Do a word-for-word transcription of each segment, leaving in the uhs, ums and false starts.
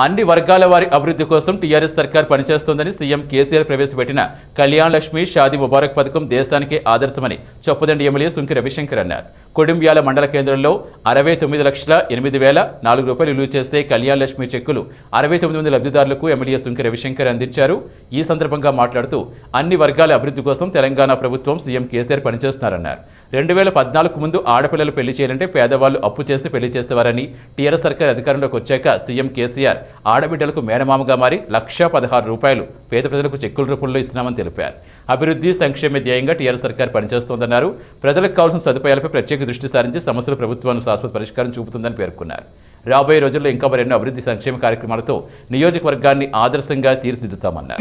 అన్ని వర్గాల వారి అభివృద్ధి కోసం టీఆర్ఎస్ సర్కార్ పనిచేస్తోందని సీఎం కేసీఆర్ ప్రవేశపెట్టిన కళ్యాణ్ లక్ష్మి షాదీ ముబారక్ పథకం దేశానికే ఆదర్శమని చొప్పదండి ఎమ్మెల్యే సుంకి రవిశంకర్ అన్నారు. కొడింబ్యాల మండల కేంద్రంలో అరవై తొమ్మిది లక్షల ఎనిమిది వేల నాలుగు రూపాయలు విలువ చేస్తే కళ్యాణ్ లక్ష్మి చెక్కులు అరవై తొమ్మిది మంది లబ్ధిదారులకు ఎమ్మెల్యే సుంకి రవిశంకర్ అందించారు. ఈ సందర్భంగా మాట్లాడుతూ అన్ని వర్గాల అభివృద్ధి కోసం తెలంగాణ ప్రభుత్వం సీఎం కేసీఆర్ పనిచేస్తున్నారన్నారు. రెండు వేల పద్నాలుగు ముందు ఆడపిల్లలు పెళ్లి చేయాలంటే పేదవాళ్లు అప్పు చేసి పెళ్లి చేసేవారని, టీఆర్ఎస్ సర్కార్ అధికారంలోకి వచ్చాక సీఎం కేసీఆర్ ఆడబిడ్డలకు మేనమామగా మారి లక్షా పదహారు రూపాయలు పేద ప్రజలకు చెక్కుల రూపంలో ఇస్తున్నామని తెలిపారు. అభివృద్ధి సంక్షేమ ధ్యేయంగా టీఆర్ఎస్ సర్కార్ పనిచేస్తోందన్నారు. ప్రజలకు కావాల్సిన సదుపాయాలపై ప్రత్యేక దృష్టి సారించి సమస్యల ప్రభుత్వాన్ని శాశ్వత పరిష్కారం చూపుతుందని పేర్కొన్నారు. రాబోయే రోజుల్లో ఇంకా మరెన్నో అభివృద్ధి సంక్షేమ కార్యక్రమాలతో నియోజకవర్గాన్ని ఆదర్శంగా తీర్చిదిద్దుతామన్నారు.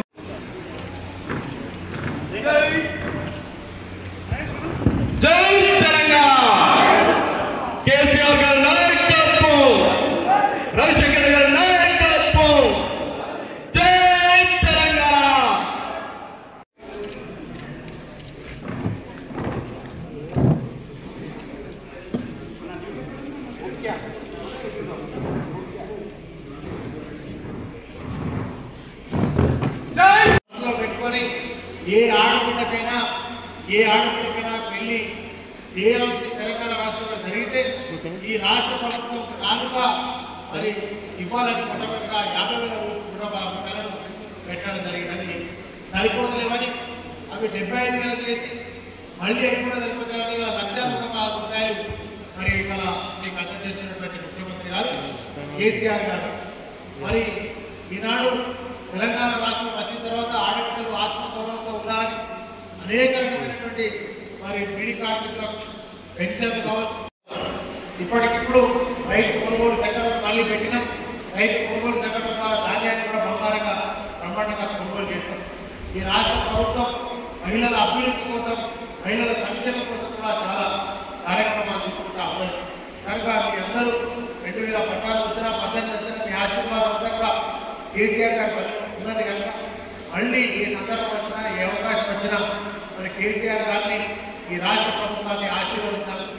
ఏ ఆడపిల్లకైనా ఏ ఆడపిల్లకైనా పెళ్లి చేయాల్సి తెలంగాణ రాష్ట్రంలో జరిగితే ఈ రాష్ట్ర ప్రభుత్వం కానుక మరి ఇవ్వాలని కొట్టగా యాభై వేల రూపాయలను పెట్టడం జరిగిందని సరిపోతలేవని అవి డెబ్బై ఐదు వేలకు చేసి మళ్ళీ ఎక్కువ సరిపోతాయని లక్ష పదహారు రూపాయలు మరి ఇవాళ మీకు అందజేసినటువంటి ముఖ్యమంత్రి గారు కేసీఆర్ గారు మరి ఈనాడు తెలంగాణ రాష్ట్రం వచ్చిన తర్వాత ఆడపిల్లలు ఆత్మగౌరవంతో ఉండాలని అనేక రకమైనటువంటి మరి బీడీ కార్మికులకు పెన్షన్ కావచ్చు. ఇప్పటికిప్పుడు రైతు కొనుగోలు సెంటర్ మళ్ళీ పెట్టిన రైతు కొనుగోలు సెంటర్ ద్వారా ధాన్యాన్ని కూడా బ్రహ్మాండంగా బ్రహ్మాండంగా కొనుగోలు చేస్తాం. ఈ రాష్ట్ర ప్రభుత్వం మహిళల అభివృద్ధి కోసం, మహిళల సంక్షేమం కోసం కూడా చాలా కార్యక్రమాలు తీసుకుంటా ఉన్నాయి. కనుక మీ అందరూ రెండు వేల పద్నాలుగు వచ్చిన పద్దెనిమిది వచ్చిన మీ ఆశీర్వాదం అంతా కూడా కేసీఆర్ గారు ఉన్నది కనుక మళ్ళీ ఏ సందర్భం వచ్చినా ఏ అవకాశం వచ్చినా మరి కేసీఆర్ గారిని ఈ రాష్ట్ర ప్రభుత్వాన్ని ఆశీర్వదించాలని